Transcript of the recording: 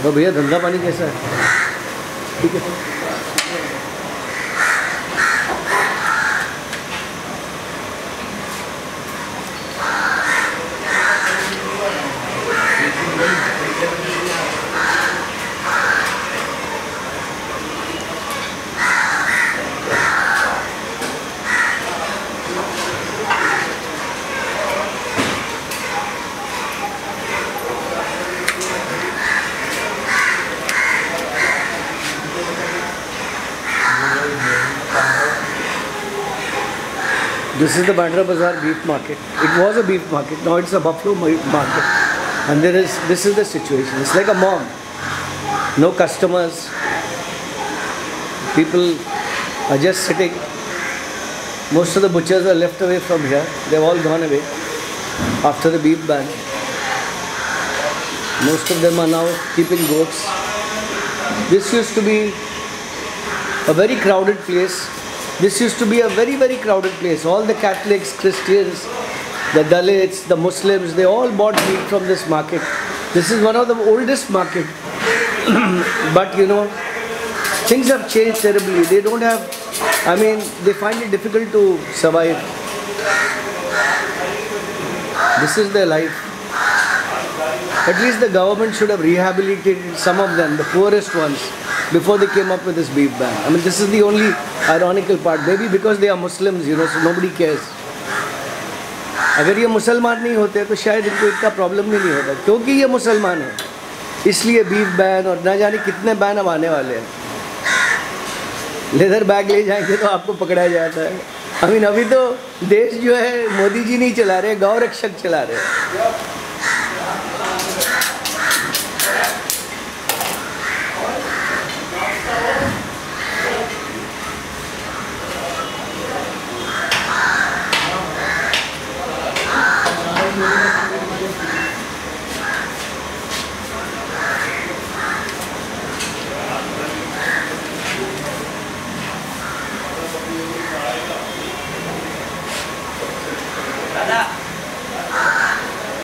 तो भैया धंधा पानी कैसा है? ठीक है। This is the Bandra Bazaar beef market. It was a beef market. Now it's a buffalo market. And this is the situation. It's like a mall. No customers. People are just sitting. Most of the butchers are left away from here. They've all gone away after the beef ban. Most of them are now keeping goats. This used to be a very crowded place. This used to be a very, very crowded place. All the Catholics, Christians, the Dalits, the Muslims, they all bought meat from this market. This is one of the oldest market. But you know, things have changed terribly. They don't have, I mean, they find it difficult to survive. This is their life. At least the government should have rehabilitated some of them, the poorest ones, before they came up with this beef ban. I mean, this is the only ironical part. Maybe because they are Muslims, you know, so nobody cares. अगर ये मुसलमान नहीं होते तो शायद इनको इतना problem भी नहीं होता. क्योंकि ये मुसलमान है, इसलिए बीफ बैन और ना जाने कितने बैन अब आने वाले हैं. लेदर बैग ले जाएंगे तो आपको पकड़ाया जाता है. I mean, अभी तो देश जो है मोदी जी नहीं चला रहे, गौ रक्षक चला रहे हैं.